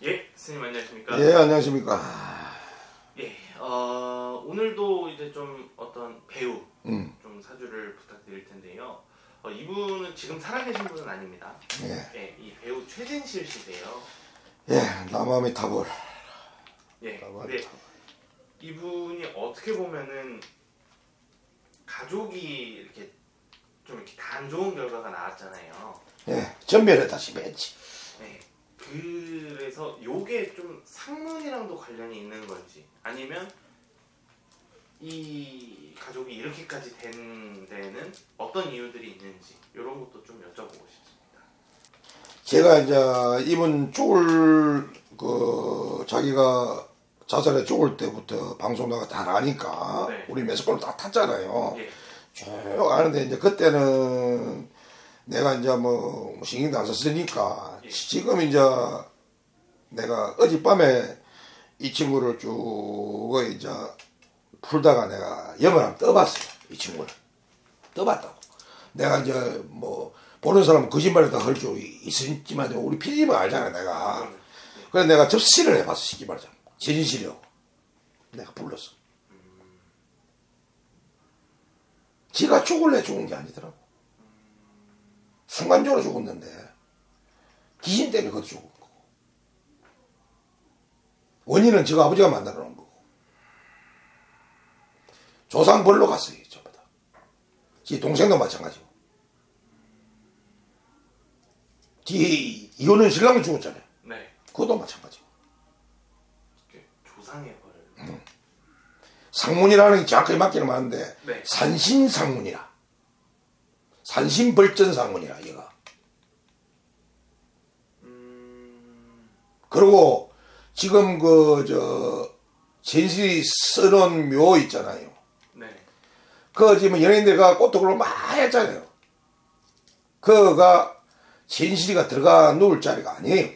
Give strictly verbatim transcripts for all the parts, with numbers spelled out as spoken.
예, 스님 안녕하십니까? 예, 안녕하십니까? 예, 어, 오늘도 이제 좀 어떤 배우 음. 좀 사주를 부탁드릴 텐데요. 어, 이분은 지금 살아계신 분은 아닙니다. 예. 예, 이 배우 최진실 씨세요. 예, 남함의 탑을. 예, 근데 이분이 어떻게 보면은 가족이 이렇게 좀 이렇게 다 안 좋은 결과가 나왔잖아요. 예, 전멸했다 심했지. 네. 그래서 요게 좀 상문이랑도 관련이 있는 건지 아니면 이 가족이 이렇게까지 된 데는 어떤 이유들이 있는지 이런 것도 좀 여쭤보고 싶습니다. 제가 이제 이분 죽을 그 자기가 자살에 죽을 때부터 방송 나가 다 아니까 네. 우리 매스콘을 다 탔잖아요. 예. 쭉 아는데 이제 그때는 내가 이제 뭐 신경도 안 썼으니까 예. 지금 이제 내가 어젯밤에 이 친구를 쭉 이제 풀다가 내가 영을 한번 떠봤어요. 이 친구를 떠봤다고. 내가 이제 뭐 보는 사람은 거짓말을 다 할 줄 있었지만 우리 피디님은 알잖아 내가. 그래서 내가 접시를 해봤어. 쉽게 말하자면 진실이라고 내가 불렀어. 지가 죽을래 죽은 게 아니더라고. 순간적으로 죽었는데 귀신 때문에 그것도 죽은 거고 원인은 지가 아버지가 만들어 놓은 거고 조상벌로 갔어요. 전부 다. 지 동생도 마찬가지고 뒤에 이혼은 신랑이 죽었잖아요. 네. 그것도 마찬가지고 조상의 벌. 음. 상문이라는 게 정확하게 맞기는 맞는데 네. 산신상문이라 산신벌전상문이라 얘가. 음... 그리고 지금 그 저 진실이 써놓은 묘 있잖아요. 네. 그 지금 연예인들과 꽃도그로 막 했잖아요. 그가 진실이가 들어가 누울 자리가 아니에요.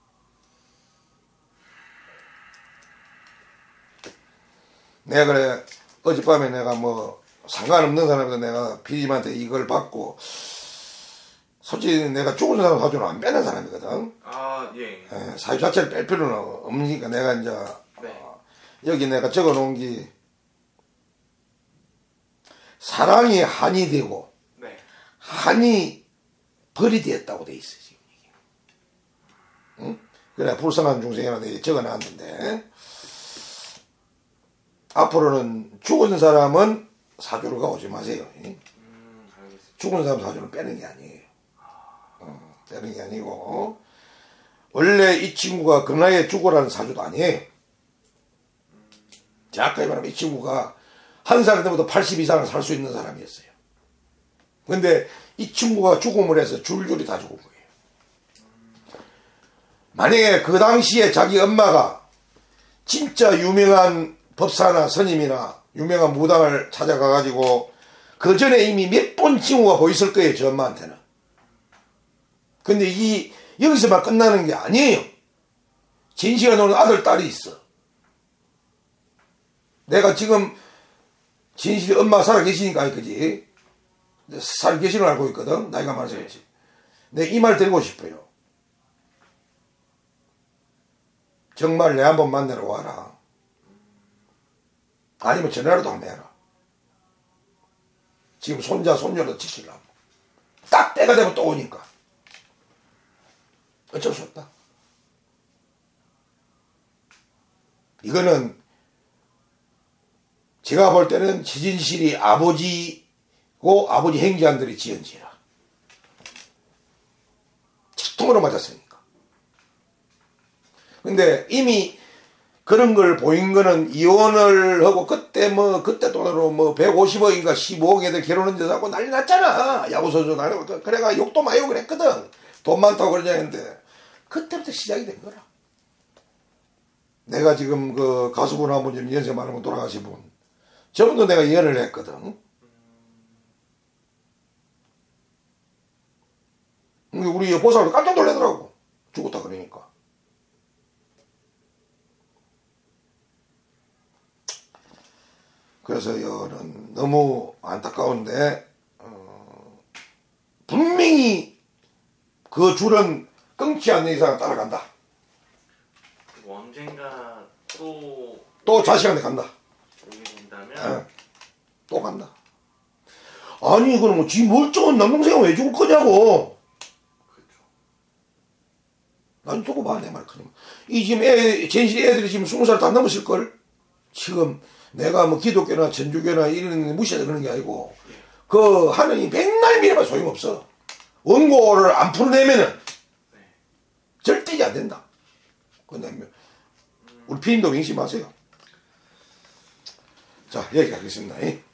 내가 그래 어젯밤에 내가 뭐 상관없는 사람인데 내가 피디님한테 이걸 받고 솔직히 내가 죽은 사람 사주는 안 빼는 사람이거든. 아, 예. 예, 사유 자체를 뺄 필요는 없으니까 내가 이제 네. 어, 여기 내가 적어 놓은 게 사랑이 한이 되고 네. 한이 벌이 되었다고 돼 있어 지금 이게. 응? 그래 불쌍한 중생이라고 적어 놨는데 앞으로는 죽은 사람은 사주를 가오지 마세요. 음, 죽은 사람 사주는 빼는 게 아니에요. 어, 빼는 게 아니고 원래 이 친구가 그 나이에 죽으라는 사주도 아니에요. 정확하게 말하면 이 친구가 한 살 때부터 팔십 이상을 살 수 있는 사람이었어요. 근데 이 친구가 죽음을 해서 줄줄이 다 죽은 거예요. 만약에 그 당시에 자기 엄마가 진짜 유명한 법사나 스님이나 유명한 무당을 찾아가가지고 그 전에 이미 몇 번 징후가 보였을 거예요. 저 엄마한테는. 근데 이 여기서만 끝나는 게 아니에요. 진시가 노는 아들 딸이 있어. 내가 지금 진실이 엄마 살아계시니까 그지 살아계시는 걸 알고 있거든. 나이가 많아서 그렇지. 내가 이 말 드리고 싶어요. 정말 내 한번 만나러 와라. 아니면 전화라도 한번 해라. 지금 손자 손녀도 지키려고. 딱 때가 되면 또 오니까. 어쩔 수 없다. 이거는 제가 볼 때는 지진실이 아버지고 아버지 행자들이 지은 지라. 직통으로 맞았으니까. 근데 이미 그런 걸 보인 거는 이혼을 하고 그때 뭐 그때 돈으로 뭐 백오십억인가 십오억 애들 결혼한 데서 하고 난리 났잖아. 야구선수 나고 그래가 욕도 많이 하고 그랬거든. 돈 많다고 그러냐 했는데 그때부터 시작이 된 거라. 내가 지금 그 가수분 아버님 연세 많은 분 돌아가신 분 저분도 내가 이혼을 했거든. 우리 여보살도 깜짝 놀라더라고. 죽었다 그러니까. 그래서 이거는 너무 안타까운데 어, 분명히 그 줄은 끊지 않는 이상 따라간다. 그리고 언젠가 또 또 자식한테 간다. 오게 된다면 예. 또 간다. 아니 그럼 뭐 지 멀쩡한 남동생은 왜 죽을 거냐고. 그렇죠. 난 두고 봐 내 말 그냥. 이 지금 애 전시 애들이 지금 스무 살 다 넘었을 걸. 지금 내가 뭐 기독교나 천주교나 이런 무시해서 그런 게 아니고 그 하느님 백날 믿어봐 소용없어. 원고를 안 풀어내면은 네. 절대 이제 안 된다. 그다음에 우리 피님도 명심하세요. 자 여기까지 하겠습니다.